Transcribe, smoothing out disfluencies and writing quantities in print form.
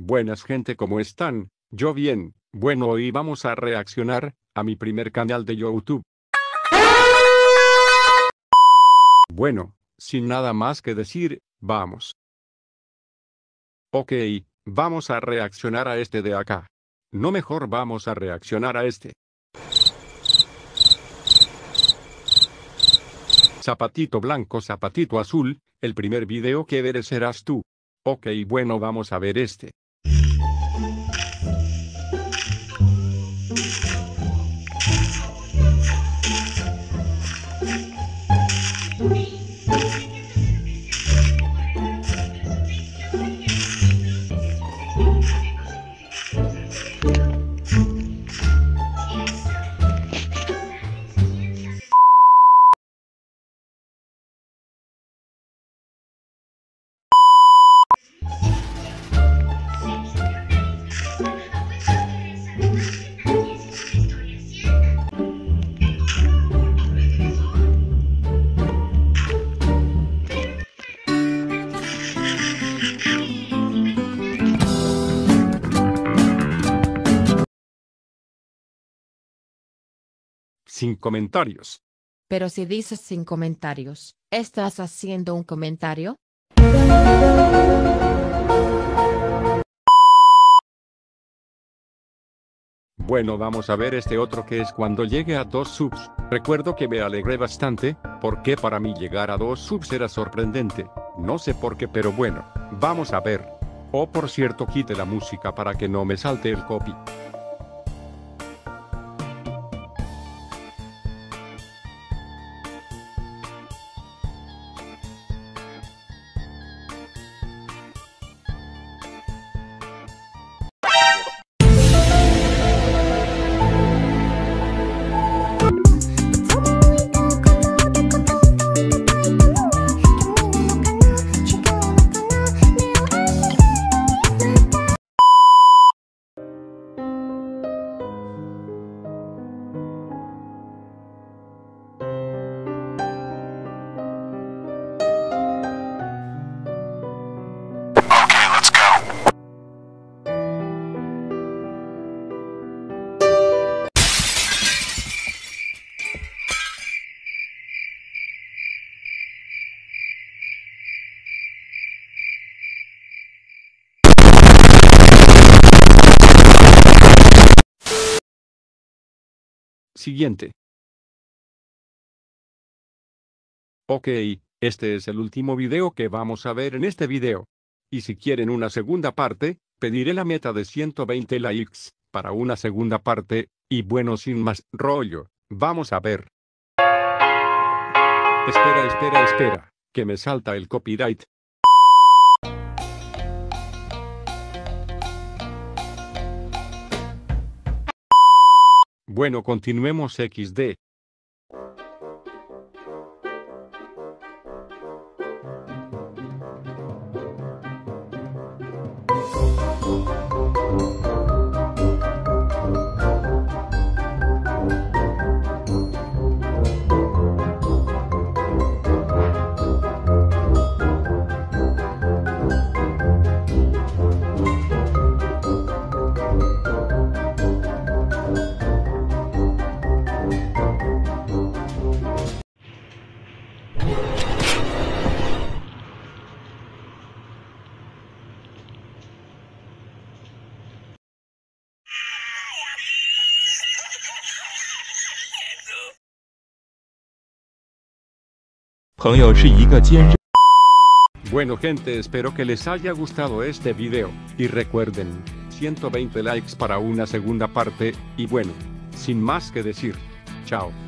Buenas gente, ¿cómo están? Yo bien. Bueno, hoy vamos a reaccionar a mi primer canal de YouTube. Bueno, sin nada más que decir, vamos. Ok, vamos a reaccionar a este de acá. No, mejor vamos a reaccionar a este. Zapatito blanco, zapatito azul, el primer video que verás serás tú. Ok, bueno, vamos a ver este. Sin comentarios. Pero si dices sin comentarios, ¿estás haciendo un comentario? Bueno, vamos a ver este otro que es cuando llegue a 2 subs. Recuerdo que me alegré bastante, porque para mí llegar a 2 subs era sorprendente. No sé por qué, pero bueno, vamos a ver. Oh, por cierto, quite la música para que no me salte el copy. Siguiente. Ok, este es el último video que vamos a ver en este video. Y si quieren una segunda parte, pediré la meta de 120 likes, para una segunda parte, y bueno, sin más rollo, vamos a ver. Espera, que me salta el copyright. Bueno, continuemos XD. Bueno gente, espero que les haya gustado este video, y recuerden, 120 likes para una segunda parte, y bueno, sin más que decir, chao.